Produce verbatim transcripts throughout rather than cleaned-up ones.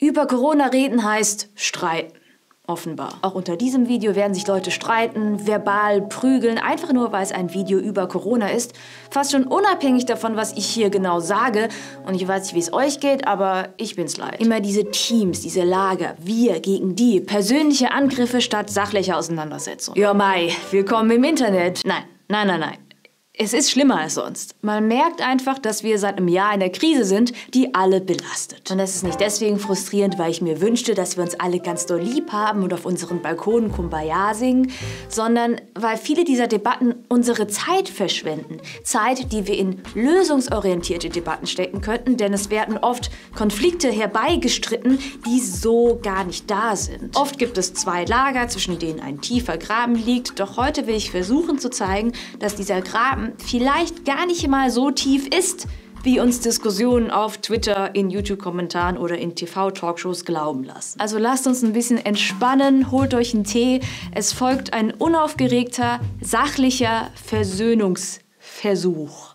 Über Corona reden heißt streiten. Offenbar. Auch unter diesem Video werden sich Leute streiten, verbal prügeln, einfach nur, weil es ein Video über Corona ist. Fast schon unabhängig davon, was ich hier genau sage. Und ich weiß nicht, wie es euch geht, aber ich bin's leid. Immer diese Teams, diese Lager, wir gegen die, persönliche Angriffe statt sachlicher Auseinandersetzung. Ja, Mai, willkommen im Internet. Nein, nein, nein, nein. Es ist schlimmer als sonst. Man merkt einfach, dass wir seit einem Jahr in der Krise sind, die alle belastet. Und das ist nicht deswegen frustrierend, weil ich mir wünschte, dass wir uns alle ganz doll lieb haben und auf unseren Balkonen Kumbaya singen, sondern weil viele dieser Debatten unsere Zeit verschwenden. Zeit, die wir in lösungsorientierte Debatten stecken könnten, denn es werden oft Konflikte herbeigestritten, die so gar nicht da sind. Oft gibt es zwei Lager, zwischen denen ein tiefer Graben liegt, doch heute will ich versuchen zu zeigen, dass dieser Graben vielleicht gar nicht mal so tief ist, wie uns Diskussionen auf Twitter, in YouTube-Kommentaren oder in T V-Talkshows glauben lassen. Also lasst uns ein bisschen entspannen, holt euch einen Tee. Es folgt ein unaufgeregter, sachlicher Versöhnungsversuch.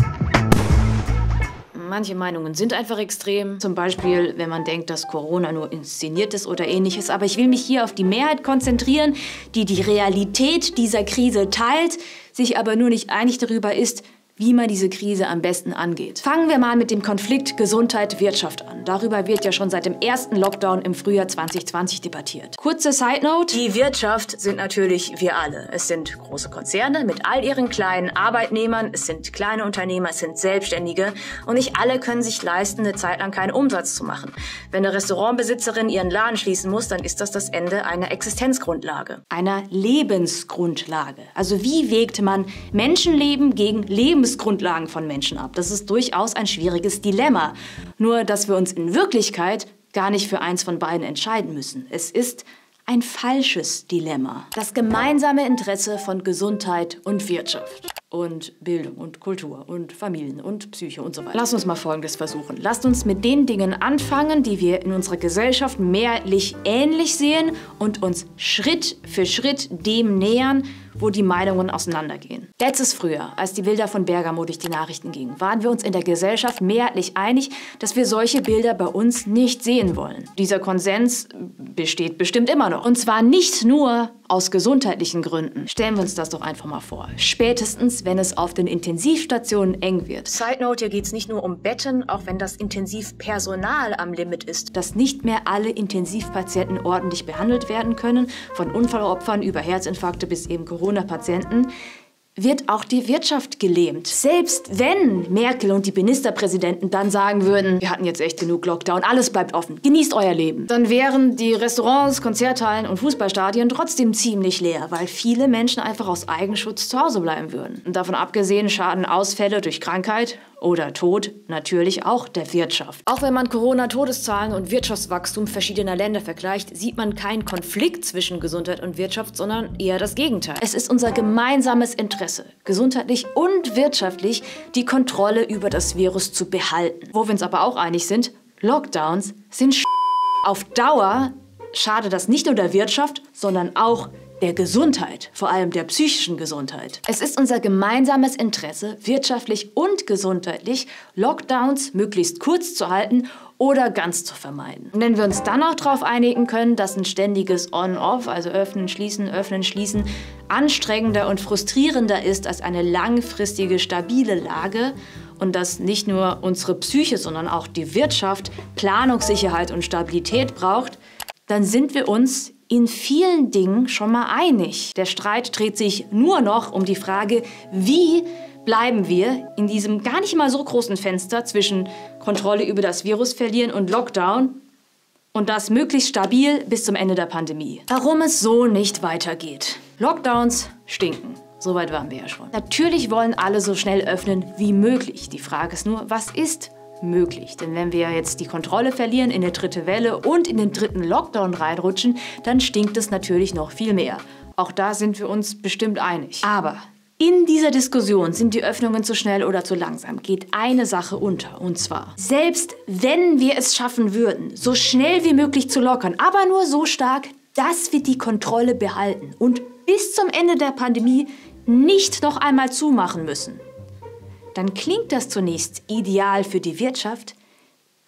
Manche Meinungen sind einfach extrem. Zum Beispiel, wenn man denkt, dass Corona nur inszeniert ist oder ähnliches. Aber ich will mich hier auf die Mehrheit konzentrieren, die die Realität dieser Krise teilt, sich aber nur nicht einig darüber ist, wie man diese Krise am besten angeht. Fangen wir mal mit dem Konflikt Gesundheit-Wirtschaft an. Darüber wird ja schon seit dem ersten Lockdown im Frühjahr zwanzig zwanzig debattiert. Kurze Side-Note: Die Wirtschaft sind natürlich wir alle. Es sind große Konzerne mit all ihren kleinen Arbeitnehmern, es sind kleine Unternehmer, es sind Selbstständige und nicht alle können sich leisten, eine Zeit lang keinen Umsatz zu machen. Wenn eine Restaurantbesitzerin ihren Laden schließen muss, dann ist das das Ende einer Existenzgrundlage. Einer Lebensgrundlage. Also wie wägt man Menschenleben gegen Lebensgrundlagen von Menschen ab? Das ist durchaus ein schwieriges Dilemma. Nur, dass wir uns in Wirklichkeit gar nicht für eins von beiden entscheiden müssen. Es ist ein falsches Dilemma. Das gemeinsame Interesse von Gesundheit und Wirtschaft. Und Bildung und Kultur und Familien und Psyche und so weiter. Lasst uns mal Folgendes versuchen. Lasst uns mit den Dingen anfangen, die wir in unserer Gesellschaft mehrheitlich ähnlich sehen und uns Schritt für Schritt dem nähern, wo die Meinungen auseinandergehen. Letztes Frühjahr, als die Bilder von Bergamo durch die Nachrichten gingen, waren wir uns in der Gesellschaft mehrheitlich einig, dass wir solche Bilder bei uns nicht sehen wollen. Dieser Konsens besteht bestimmt immer noch. Und zwar nicht nur aus gesundheitlichen Gründen. Stellen wir uns das doch einfach mal vor. Spätestens, wenn es auf den Intensivstationen eng wird. Side note, hier geht es nicht nur um Betten, auch wenn das Intensivpersonal am Limit ist, dass nicht mehr alle Intensivpatienten ordentlich behandelt werden können, von Unfallopfern über Herzinfarkte bis eben Corona-Patienten, wird auch die Wirtschaft gelähmt. Selbst wenn Merkel und die Ministerpräsidenten dann sagen würden, wir hatten jetzt echt genug Lockdown, alles bleibt offen, genießt euer Leben, dann wären die Restaurants, Konzerthallen und Fußballstadien trotzdem ziemlich leer, weil viele Menschen einfach aus Eigenschutz zu Hause bleiben würden. Und davon abgesehen schaden Ausfälle durch Krankheit oder Tod natürlich auch der Wirtschaft. Auch wenn man Corona-Todeszahlen und Wirtschaftswachstum verschiedener Länder vergleicht, sieht man keinen Konflikt zwischen Gesundheit und Wirtschaft, sondern eher das Gegenteil. Es ist unser gemeinsames Interesse, gesundheitlich und wirtschaftlich die Kontrolle über das Virus zu behalten. Wo wir uns aber auch einig sind, Lockdowns sind Sch**. Auf Dauer schadet das nicht nur der Wirtschaft, sondern auch der Gesundheit, vor allem der psychischen Gesundheit. Es ist unser gemeinsames Interesse, wirtschaftlich und gesundheitlich Lockdowns möglichst kurz zu halten oder ganz zu vermeiden. Und wenn wir uns dann auch darauf einigen können, dass ein ständiges On-Off, also öffnen, schließen, öffnen, schließen, anstrengender und frustrierender ist als eine langfristige, stabile Lage und dass nicht nur unsere Psyche, sondern auch die Wirtschaft Planungssicherheit und Stabilität braucht, dann sind wir uns in vielen Dingen schon mal einig. Der Streit dreht sich nur noch um die Frage, wie bleiben wir in diesem gar nicht mal so großen Fenster zwischen Kontrolle über das Virus verlieren und Lockdown und das möglichst stabil bis zum Ende der Pandemie. Warum es so nicht weitergeht. Lockdowns stinken. Soweit waren wir ja schon. Natürlich wollen alle so schnell öffnen wie möglich. Die Frage ist nur, was ist möglich? Denn wenn wir jetzt die Kontrolle verlieren in der dritte Welle und in den dritten Lockdown reinrutschen, dann stinkt es natürlich noch viel mehr. Auch da sind wir uns bestimmt einig. Aber in dieser Diskussion, sind die Öffnungen zu schnell oder zu langsam, geht eine Sache unter. Und zwar, selbst wenn wir es schaffen würden, so schnell wie möglich zu lockern, aber nur so stark, dass wir die Kontrolle behalten und bis zum Ende der Pandemie nicht noch einmal zumachen müssen, dann klingt das zunächst ideal für die Wirtschaft,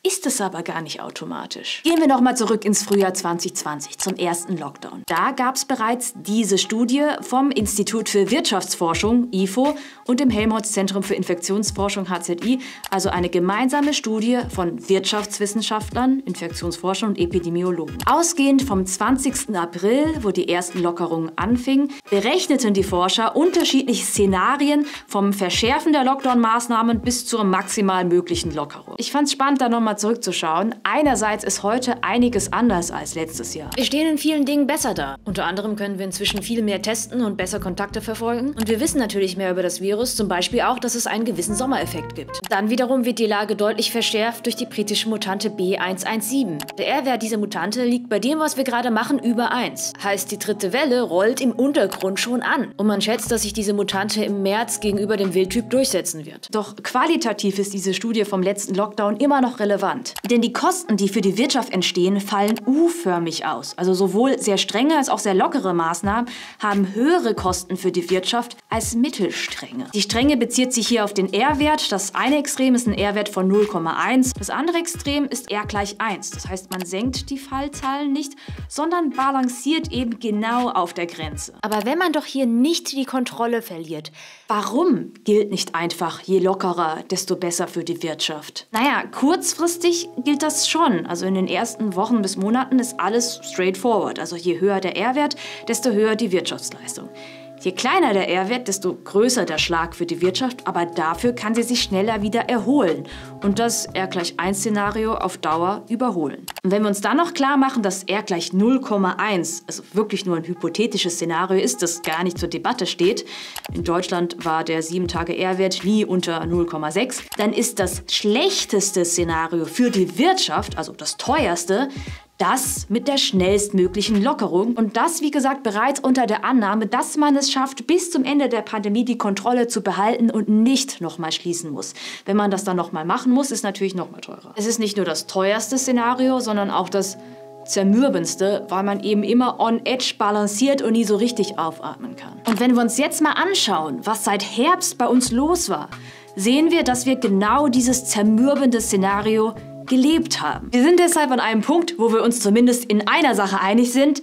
ist es aber gar nicht automatisch. Gehen wir nochmal zurück ins Frühjahr zwanzig zwanzig, zum ersten Lockdown. Da gab es bereits diese Studie vom Institut für Wirtschaftsforschung, I F O, und dem Helmholtz-Zentrum für Infektionsforschung, H Z I, also eine gemeinsame Studie von Wirtschaftswissenschaftlern, Infektionsforschern und Epidemiologen. Ausgehend vom zwanzigsten April, wo die ersten Lockerungen anfingen, berechneten die Forscher unterschiedliche Szenarien vom Verschärfen der Lockdown-Maßnahmen bis zur maximal möglichen Lockerung. Ich fand es spannend, da nochmal zurückzuschauen. Einerseits ist heute einiges anders als letztes Jahr. Wir stehen in vielen Dingen besser da. Unter anderem können wir inzwischen viel mehr testen und besser Kontakte verfolgen. Und wir wissen natürlich mehr über das Virus, zum Beispiel auch, dass es einen gewissen Sommereffekt gibt. Dann wiederum wird die Lage deutlich verschärft durch die britische Mutante B eins eins sieben. Der R-Wert dieser Mutante liegt bei dem, was wir gerade machen, über eins. Heißt, die dritte Welle rollt im Untergrund schon an. Und man schätzt, dass sich diese Mutante im März gegenüber dem Wildtyp durchsetzen wird. Doch qualitativ ist diese Studie vom letzten Lockdown immer noch relevant. Denn die Kosten, die für die Wirtschaft entstehen, fallen U-förmig aus. Also sowohl sehr strenge als auch sehr lockere Maßnahmen haben höhere Kosten für die Wirtschaft als mittelstrenge. Die Strenge bezieht sich hier auf den R-Wert. Das eine Extrem ist ein R-Wert von null Komma eins. Das andere Extrem ist R gleich eins. Das heißt, man senkt die Fallzahlen nicht, sondern balanciert eben genau auf der Grenze. Aber wenn man doch hier nicht die Kontrolle verliert, warum gilt nicht einfach, je lockerer, desto besser für die Wirtschaft? Naja, kurzfristig gilt das schon. Also in den ersten Wochen bis Monaten ist alles straightforward. Also je höher der R-Wert, desto höher die Wirtschaftsleistung. Je kleiner der R-Wert, desto größer der Schlag für die Wirtschaft, aber dafür kann sie sich schneller wieder erholen und das R gleich eins Szenario auf Dauer überholen. Und wenn wir uns dann noch klar machen, dass R gleich null Komma eins, also wirklich nur ein hypothetisches Szenario ist, das gar nicht zur Debatte steht, in Deutschland war der sieben Tage R-Wert nie unter null Komma sechs, dann ist das schlechteste Szenario für die Wirtschaft, also das teuerste, das mit der schnellstmöglichen Lockerung und das, wie gesagt, bereits unter der Annahme, dass man es schafft, bis zum Ende der Pandemie die Kontrolle zu behalten und nicht nochmal schließen muss. Wenn man das dann nochmal machen muss, ist natürlich nochmal teurer. Es ist nicht nur das teuerste Szenario, sondern auch das zermürbendste, weil man eben immer on edge balanciert und nie so richtig aufatmen kann. Und wenn wir uns jetzt mal anschauen, was seit Herbst bei uns los war, sehen wir, dass wir genau dieses zermürbende Szenario gelebt haben. Wir sind deshalb an einem Punkt, wo wir uns zumindest in einer Sache einig sind.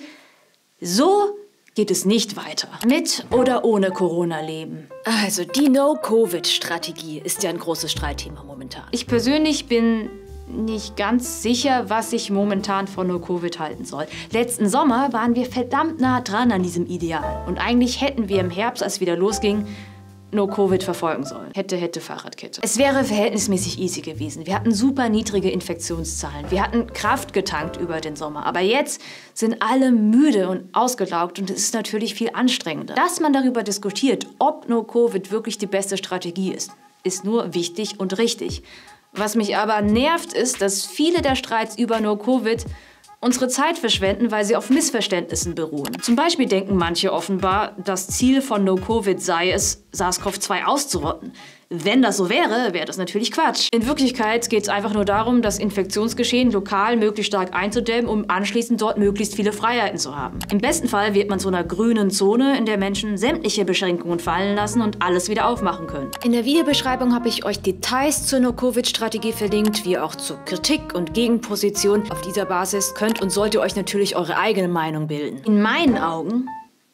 So geht es nicht weiter. Mit oder ohne Corona-Leben. Also die No-Covid-Strategie ist ja ein großes Streitthema momentan. Ich persönlich bin nicht ganz sicher, was ich momentan von No-Covid halten soll. Letzten Sommer waren wir verdammt nah dran an diesem Ideal. Und eigentlich hätten wir im Herbst, als es wieder losging, No-Covid verfolgen sollen. Hätte, hätte, Fahrradkette. Es wäre verhältnismäßig easy gewesen. Wir hatten super niedrige Infektionszahlen. Wir hatten Kraft getankt über den Sommer. Aber jetzt sind alle müde und ausgelaugt und es ist natürlich viel anstrengender. Dass man darüber diskutiert, ob No-Covid wirklich die beste Strategie ist, ist nur wichtig und richtig. Was mich aber nervt, ist, dass viele der Streits über No-Covid unsere Zeit verschwenden, weil sie auf Missverständnissen beruhen. Zum Beispiel denken manche offenbar, das Ziel von No-Covid sei es, SARS CoV zwei auszurotten. Wenn das so wäre, wäre das natürlich Quatsch. In Wirklichkeit geht es einfach nur darum, das Infektionsgeschehen lokal möglichst stark einzudämmen, um anschließend dort möglichst viele Freiheiten zu haben. Im besten Fall wird man zu einer grünen Zone, in der Menschen sämtliche Beschränkungen fallen lassen und alles wieder aufmachen können. In der Videobeschreibung habe ich euch Details zur No-Covid-Strategie verlinkt, wie auch zur Kritik und Gegenposition. Auf dieser Basis könnt und sollt ihr euch natürlich eure eigene Meinung bilden. In meinen Augen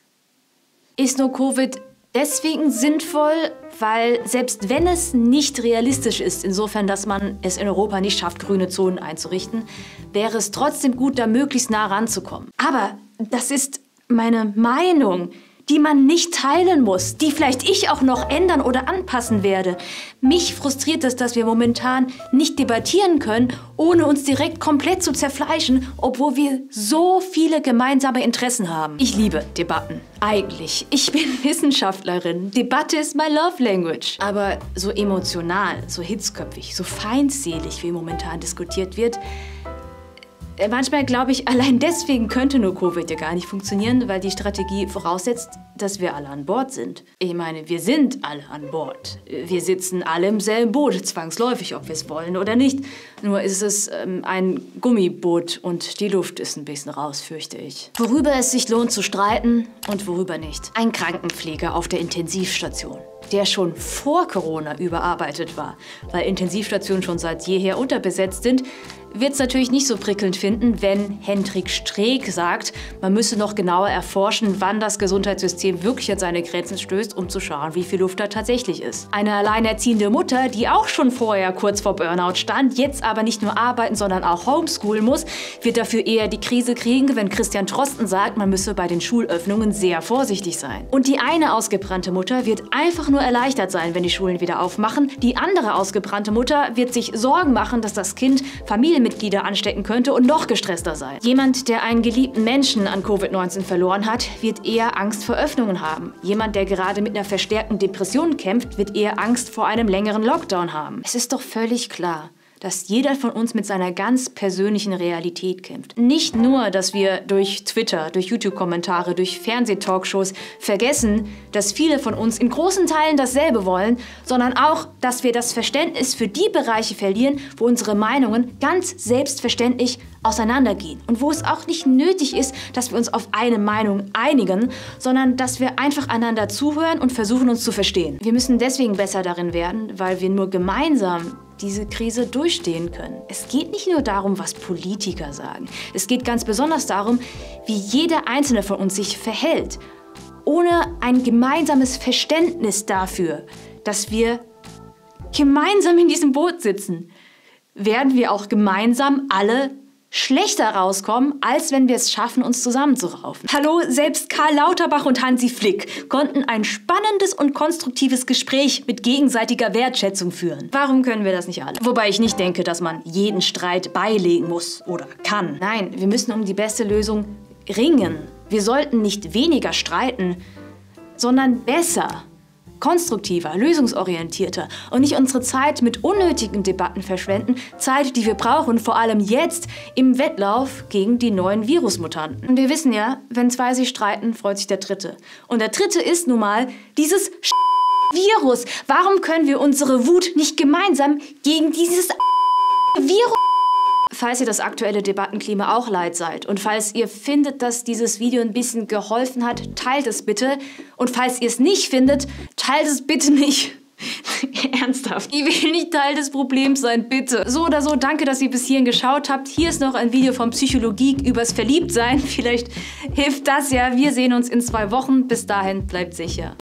ist No-Covid deswegen sinnvoll, weil selbst wenn es nicht realistisch ist, insofern, dass man es in Europa nicht schafft, grüne Zonen einzurichten, wäre es trotzdem gut, da möglichst nah ranzukommen. Aber das ist meine Meinung, die man nicht teilen muss, die vielleicht ich auch noch ändern oder anpassen werde. Mich frustriert es, dass wir momentan nicht debattieren können, ohne uns direkt komplett zu zerfleischen, obwohl wir so viele gemeinsame Interessen haben. Ich liebe Debatten. Eigentlich. Ich bin Wissenschaftlerin. Debatte ist my love language. Aber so emotional, so hitzköpfig, so feindselig, wie momentan diskutiert wird, Manchmal glaube ich, allein deswegen könnte nur Covid ja gar nicht funktionieren, weil die Strategie voraussetzt, dass wir alle an Bord sind. Ich meine, wir sind alle an Bord. Wir sitzen alle im selben Boot, zwangsläufig, ob wir es wollen oder nicht. Nur ist es ähm, ein Gummiboot und die Luft ist ein bisschen raus, fürchte ich. Worüber es sich lohnt zu streiten und worüber nicht. Ein Krankenpfleger auf der Intensivstation, der schon vor Corona überarbeitet war, weil Intensivstationen schon seit jeher unterbesetzt sind, wird es natürlich nicht so prickelnd finden, wenn Hendrik Streeck sagt, man müsse noch genauer erforschen, wann das Gesundheitssystem wirklich an seine Grenzen stößt, um zu schauen, wie viel Luft da tatsächlich ist. Eine alleinerziehende Mutter, die auch schon vorher kurz vor Burnout stand, jetzt aber nicht nur arbeiten, sondern auch homeschoolen muss, wird dafür eher die Krise kriegen, wenn Christian Drosten sagt, man müsse bei den Schulöffnungen sehr vorsichtig sein. Und die eine ausgebrannte Mutter wird einfach nur erleichtert sein, wenn die Schulen wieder aufmachen. Die andere ausgebrannte Mutter wird sich Sorgen machen, dass das Kind Familienmitglieder anstecken könnte und noch gestresster sein. Jemand, der einen geliebten Menschen an Covid neunzehn verloren hat, wird eher Angst vor Öffnungen haben. Jemand, der gerade mit einer verstärkten Depression kämpft, wird eher Angst vor einem längeren Lockdown haben. Es ist doch völlig klar, dass jeder von uns mit seiner ganz persönlichen Realität kämpft. Nicht nur, dass wir durch Twitter, durch YouTube-Kommentare, durch Fernsehtalkshows vergessen, dass viele von uns in großen Teilen dasselbe wollen, sondern auch, dass wir das Verständnis für die Bereiche verlieren, wo unsere Meinungen ganz selbstverständlich auseinandergehen. Und wo es auch nicht nötig ist, dass wir uns auf eine Meinung einigen, sondern dass wir einfach einander zuhören und versuchen, uns zu verstehen. Wir müssen deswegen besser darin werden, weil wir nur gemeinsam diese Krise durchstehen können. Es geht nicht nur darum, was Politiker sagen. Es geht ganz besonders darum, wie jeder Einzelne von uns sich verhält. Ohne ein gemeinsames Verständnis dafür, dass wir gemeinsam in diesem Boot sitzen, werden wir auch gemeinsam alle schlechter rauskommen, als wenn wir es schaffen, uns zusammenzuraufen. Hallo, selbst Karl Lauterbach und Hansi Flick konnten ein spannendes und konstruktives Gespräch mit gegenseitiger Wertschätzung führen. Warum können wir das nicht alle? Wobei ich nicht denke, dass man jeden Streit beilegen muss oder kann. Nein, wir müssen um die beste Lösung ringen. Wir sollten nicht weniger streiten, sondern besser, konstruktiver, lösungsorientierter und nicht unsere Zeit mit unnötigen Debatten verschwenden, Zeit, die wir brauchen, vor allem jetzt im Wettlauf gegen die neuen Virusmutanten. Und wir wissen ja, wenn zwei sich streiten, freut sich der Dritte. Und der Dritte ist nun mal dieses Virus. Warum können wir unsere Wut nicht gemeinsam gegen dieses Virus? Falls ihr das aktuelle Debattenklima auch leid seid und falls ihr findet, dass dieses Video ein bisschen geholfen hat, teilt es bitte. Und falls ihr es nicht findet, teilt es bitte nicht. Ernsthaft. Ich will nicht Teil des Problems sein, bitte. So oder so, danke, dass ihr bis hierhin geschaut habt. Hier ist noch ein Video von Psychologie übers Verliebtsein. Vielleicht hilft das ja. Wir sehen uns in zwei Wochen. Bis dahin, bleibt sicher.